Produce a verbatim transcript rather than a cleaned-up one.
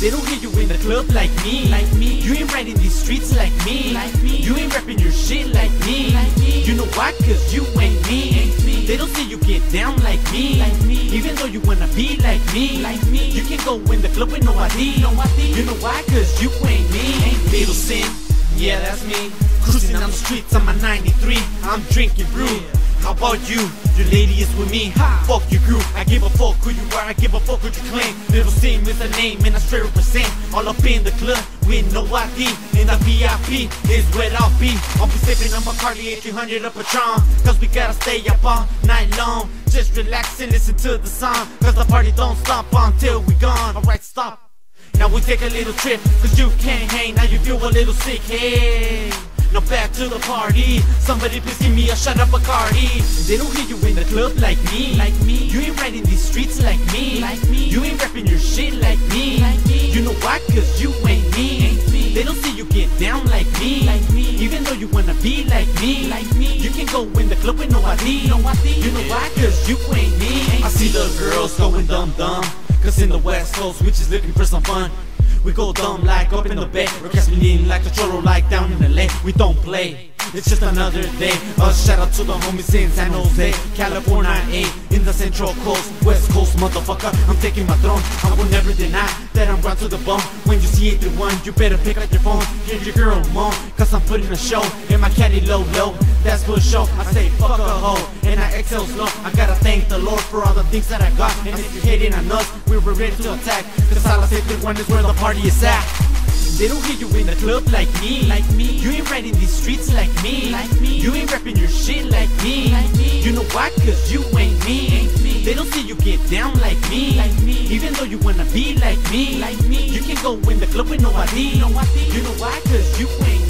They don't hear you in the club like me. Like me. You ain't riding these streets like me. Like me. You ain't rapping your shit like me. Like me. You know why? Cause you ain't me. Ain't me. They don't see you get down like me. Like me. Even though you wanna be like me. Like me. You can go in the club with no I D. No I D. You know why? Cause you ain't me. Ain't Little Sin, yeah that's me. Cruising on the streets, I'm a ninety-three. I'm drinking brew. How about you? Your lady is with me. Ha. Fuck your crew. I give a fuck who you are. I give a fuck what you claim. Little Sin is the name, and I straight represent. All up in the club with no I D. In the V I P is where I'll be. I'll be sipping on Bacardi eighteen hundred of Patron. Cause we gotta stay up all night long. Just relax and listen to the song. Cause the party don't stop until we gone. Alright, stop. Now we take a little trip. Cause you can't hang. Now you feel a little sick. Hey. Now back to the party. Somebody please give me a shot of Bacardi. They don't hear you in the club like me. Like me. You ain't riding these streets like me. Like me. You ain't rapping your shit like me. Like me. You know why? Cause you ain't me. Ain't me. They don't see you get down like me. Like me. Even though you wanna be like me. Like me. You can go in the club with no I D. No I D. You know why? Cause you ain't me. Ain't I see the girls going dumb dumb. Cause in the West Coast we just looking for some fun. We go dumb like up in the bay. We're casting like a choro like down in L A. We don't play, it's just another day. A shout out to the homies in San Jose, California, A, in the Central Coast, West Coast, motherfucker. I'm taking my throne. I will never deny that I'm ground to the bone. When you see eight three one, you better pick up your phone. Hear your girl moan, cause I'm putting a show. In my caddy low low, that's for show. I say fuck a hoe, and I exhale slow. I gotta thank the Lord for all the things that I got. And if you're hating on us, we were ready to attack. Cause Salas eight three one is where the party is at. They don't hear you in the club like me. Like me. You ain't riding these streets like me. Like me. You ain't rapping your shit like me. Like me. You know why? Cause you ain't me. Ain't me. They don't see you get down like me. Like me. Even though you wanna be like me. Like me. You can go in the club with no I D. No I D. You know why? Cause you ain't